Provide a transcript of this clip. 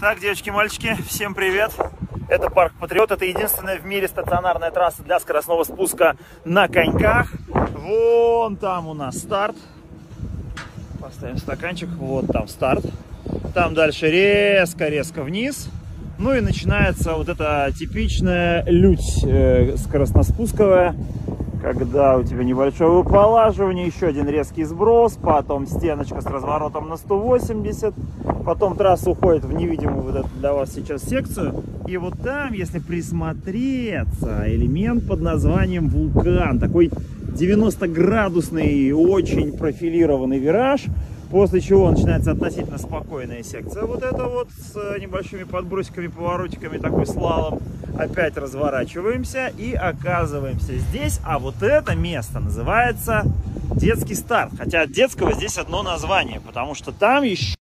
Так, девочки и мальчики, всем привет! Это парк Патриот, это единственная в мире стационарная трасса для скоростного спуска на коньках. Вон там у нас старт. Поставим стаканчик, вот там старт. Там дальше резко-резко вниз. Ну и начинается вот эта типичная лють скоростноспусковая, когда у тебя небольшое выполаживание, еще один резкий сброс, потом стеночка с разворотом на 180, потом трасса уходит в невидимую вот эту для вас сейчас секцию. И вот там, если присмотреться, элемент под названием вулкан, такой 90-градусный, очень профилированный вираж, после чего начинается относительно спокойная секция. Вот это вот с небольшими подбросиками, поворотиками, такой слалом. Опять разворачиваемся и оказываемся здесь. А вот это место называется детский старт. Хотя от детского здесь одно название, потому что там еще